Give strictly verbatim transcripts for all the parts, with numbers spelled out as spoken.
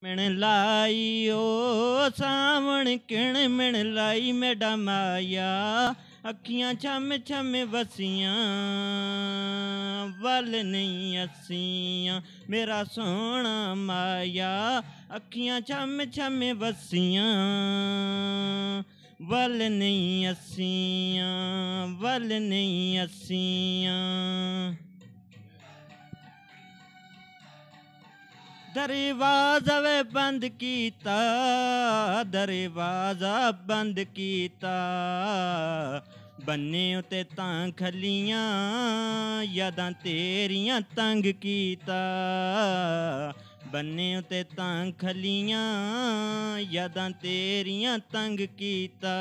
मिण लाई ओ सावण किण मिण लाई मेरा माया अखियां छम छम वसियां वल नहीं असियां मेरा सोना माया अखियां छम छम वसियां वल नहीं असियां वल नहीं असियां। दरवाजा वे बंद कीता दरवाजा बंद कीता बन्ने उते तां खलियां यादां तेरियां तंग कीता बन्ने उते तां खलियां यादां तेरियां तंग कीता।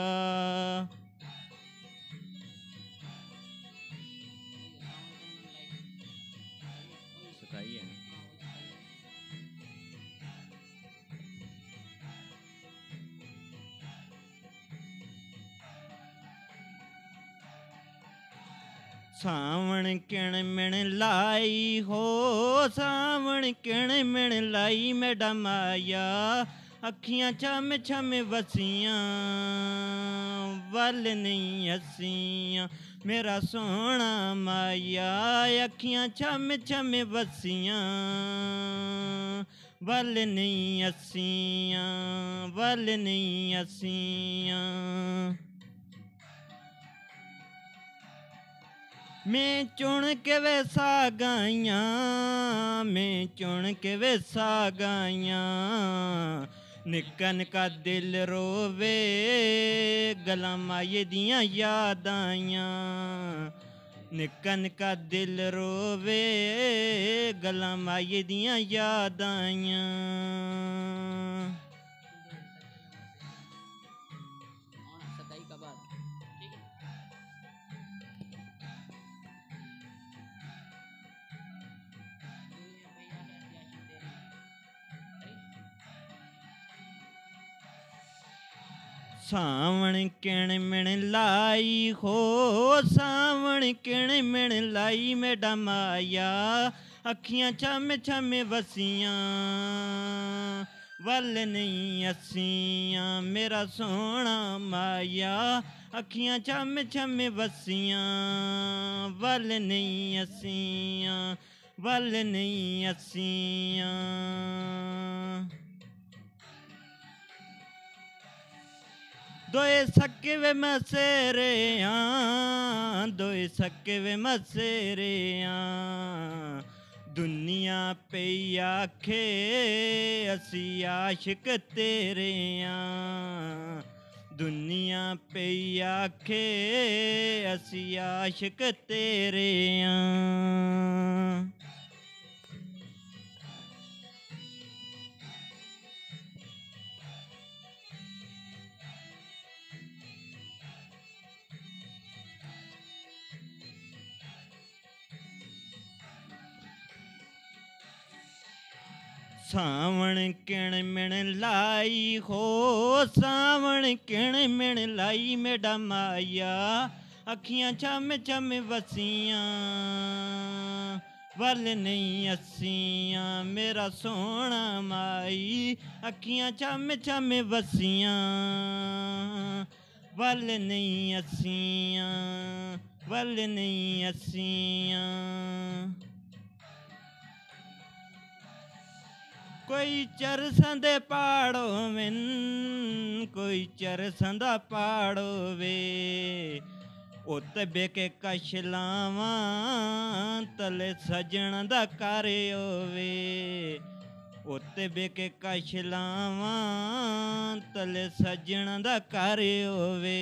सावण किण मिण लाई हो सावण किण मिण लाई मेरा माया अखियां छम छम वसियां वल नहीं हसियां मेरा सोना माया अखियां छम छम वसियां वल नहीं हसियां वल नहीं हसियां। मैं चुन के वे सागाइयां मैं चुन के वे सागाइयां निक्का निक्का दिल रोवे गला माये दियां याद आइयां निक्का निक्का दिल रोवे गला माये दियां याद आइयां। सावण किण मिण लाई हो सावण किण मिण लाई मेरा माया अखियां छम छम वसियां वल नहीं हसियां मेरा सोना माया अखियां छम छम वसियां वल नहीं हसियां वल नहीं हसियां। दोए सके वे मसेरे दोए सके वे मसेरे दुनिया पे आखे असी आशिक तेरे दुनिया पे आखे असी आशिक तेरे। सावण किण मिण लाई हो सावण किण मिण लाई मेरा माया अखियां छम छम वसियां वल नहीं हसियां मेरा सोना माई अखियां छम छम वसियां वल नहीं हसियां वल नहीं हसियां। कोई चरसां दे पहाड़ो विन कोई चरसां दा पहाड़ो वे उत बेके कश लावां तले सजण दा घर होवे उत बेके कश लावां तले सजण दा घर होवे।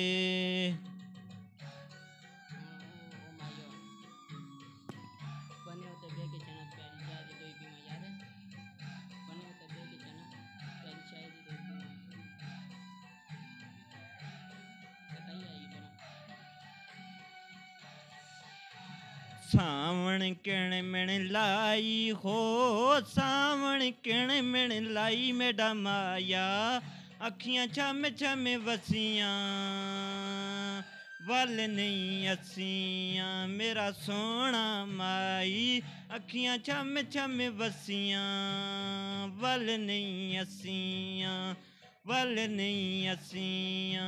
सावण किण मिण लाई हो सावण किण मिण लाई मेरा माया अखियां छम छम वसियां वल नहीं असियां मेरा सोना माई अखियां छम छम वसियां वल नहीं असियां वल नहीं असियां।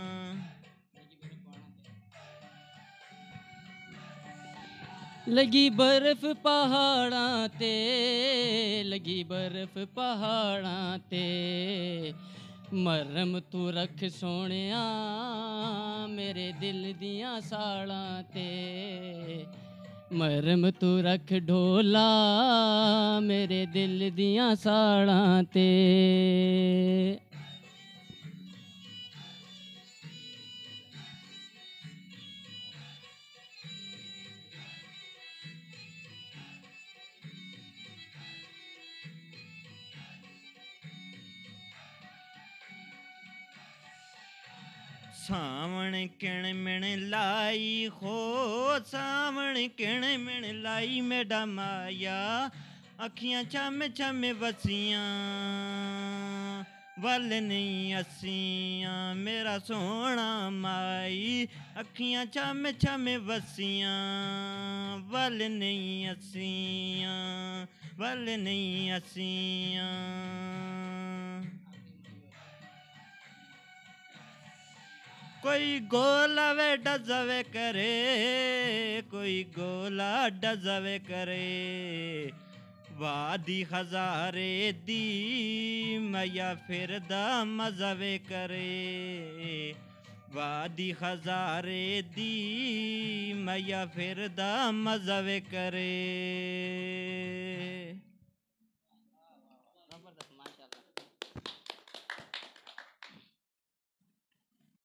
लगी बर्फ पहाड़ां ते लगी बर्फ पहाड़ां ते मरम तू रख सोनिया मेरे दिल दियां साड़ां ते मरम तू रख ढोला मेरे दिल दियां साड़ां ते। सावण किण मिण लाई हो सावण किण मिण लाई मेरा माया अखियां छम छम वसियां वल नहीं असियां मेरा सोना माई अखियां छम छम वसियां वल नहीं असियां वल नहीं असियां। कोई गोला वे डजवे करे कोई गोला डजवे करे वादी हजारे दी मैया फिरदा मजवे करे वादी हजारे दी मैया फिरदा मजवे करे।